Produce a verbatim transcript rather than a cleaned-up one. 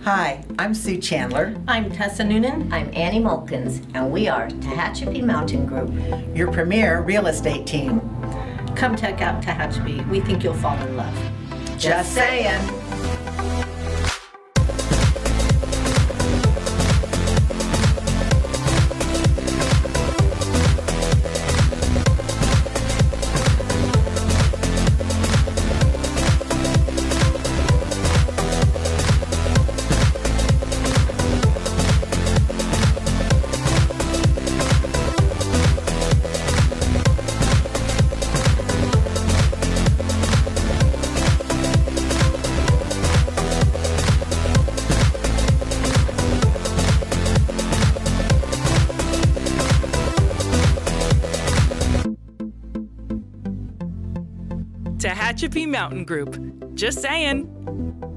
Hi, I'm Sue Chandler, I'm Tessa Noonan. I'm Annie Mulkins, and we are Tehachapi Mountain Group, your premier real estate team. Come check out Tehachapi. We think you'll fall in love. Just saying. Tehachapi Mountain Group. Just saying.